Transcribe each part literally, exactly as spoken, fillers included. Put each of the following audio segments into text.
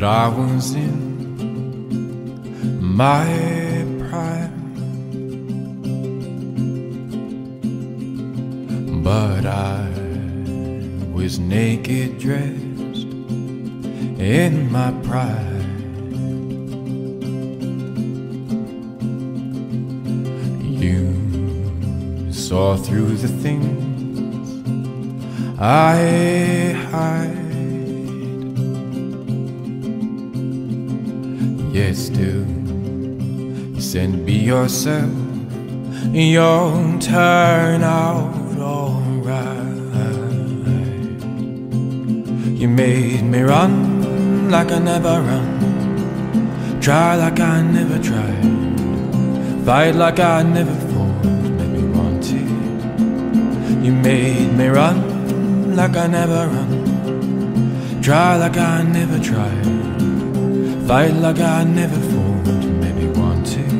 that I was in my prime, but I was naked, dressed in my pride. You saw through the things I hide, yet still you said be yourself, you'll turn out alright. You made me run like I never run, try like I never tried, fight like I never fought, maybe wanted. You made me run like I never run, try like I never tried, fight like I never fought, maybe wanted.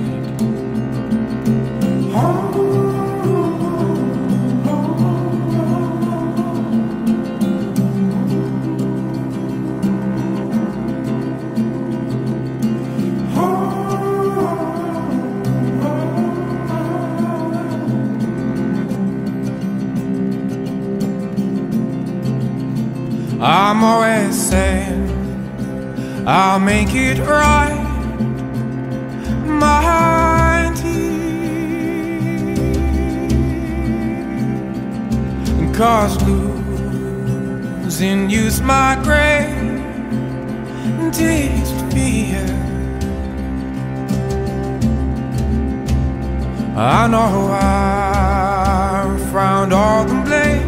I'm always saying I'll make it right, my dear, 'cause losing you's my greatest fear. I know I found all the blame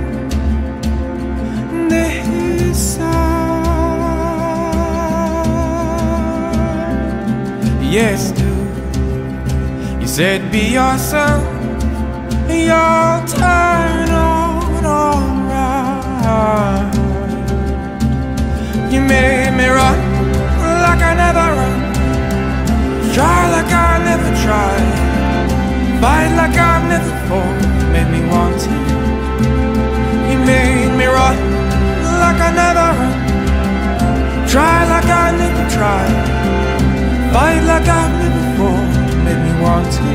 this side. Yes, dude, you said be yourself, you'll turn out alright. You made me run like I never run, try like I never tried, fight like I've never fought, made me want it. You made me run like I never run, try like I never tried, fight like I've never fought, made me want it.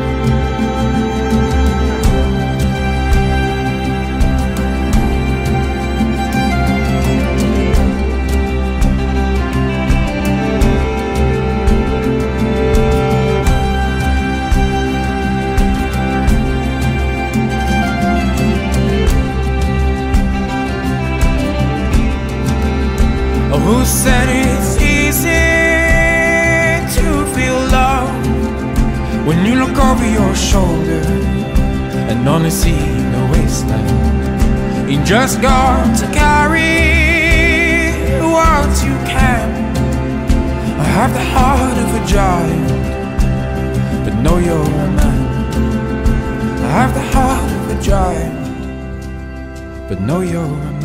Who said it's easy to feel love when you look over your shoulder and only see the wasteland? You just got to carry what you can. I have the heart of a giant, but know you're a man. I have the heart of a giant, but know you're a man.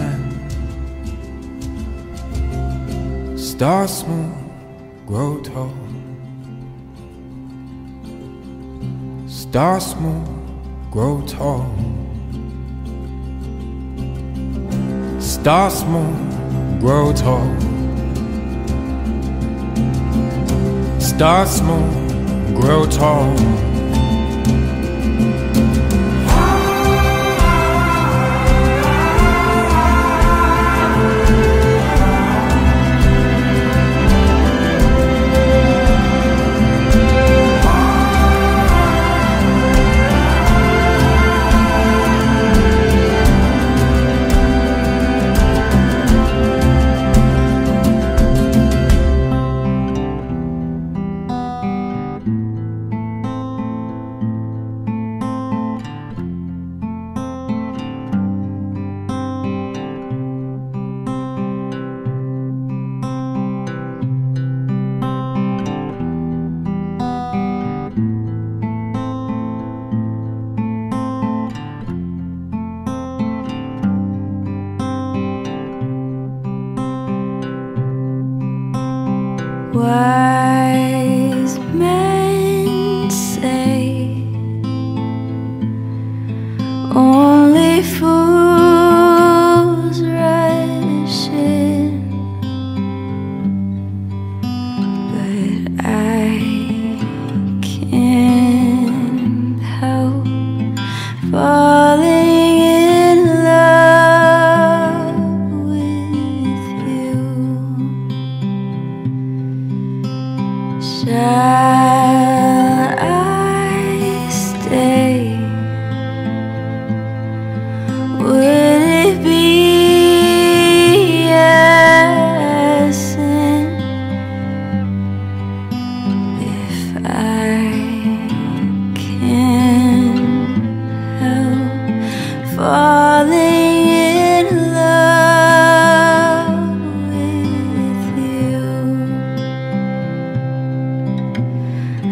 Start small, grow tall. Start small, grow tall. Start small, grow tall. Start small, grow tall.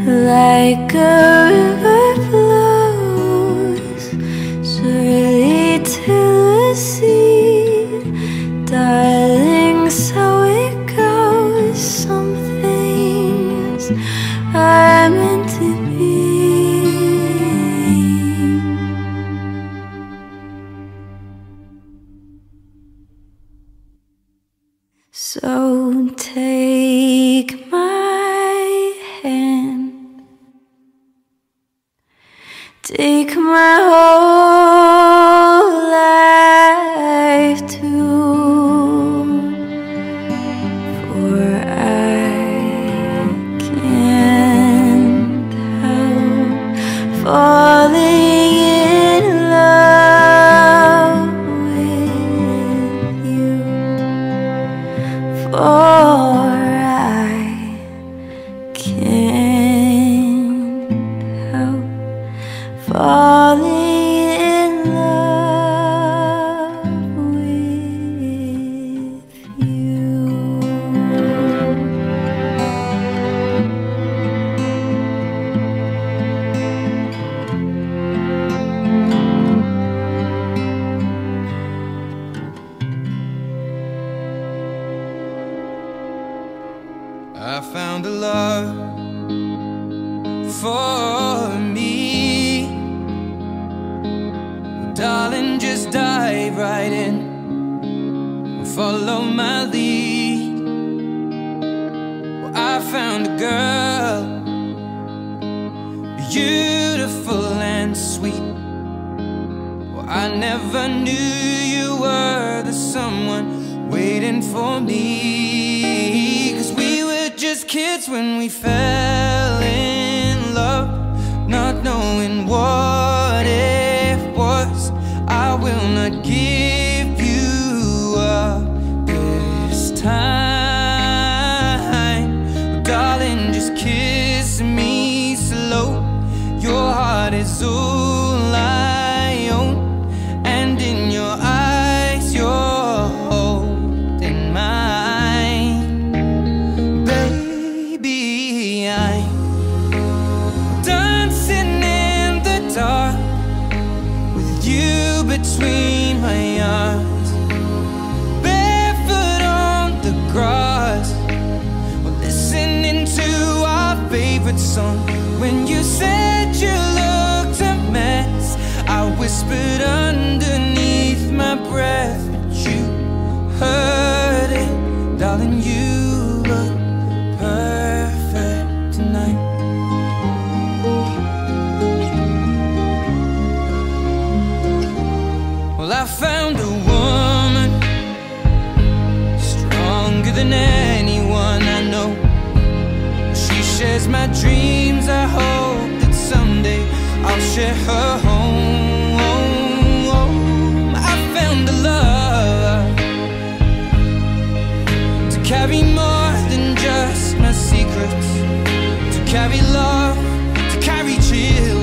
like a river flows surely to the sea. Darling, so it goes. Some things are meant to be. So take my hand, take my whole life too, for I can't help falling in love with you. For I can't help falling in love with you. I found a love for me. Well, darling, just dive right in and follow my lead. Well, I found a girl, beautiful and sweet. Well, I never knew you were the someone waiting for me. 'Cause we were just kids when we fell in love, not knowing what it was. I will not give you up this time. Darling, just kiss me slow. Your heart is all I own, and in your eyes you're holding mine. Baby, I'm dancing in the dark with you between my arms, barefoot on the grass, we're listening to our favorite song. When you said you looked a mess, I whispered underneath my breath, but you heard it. Darling, you look perfect tonight. Well, I found a woman stronger than anyone I know. She shares my dreams. I hope that someday I'll share her home. I found a love to carry more than just my secrets, to carry love, to carry children.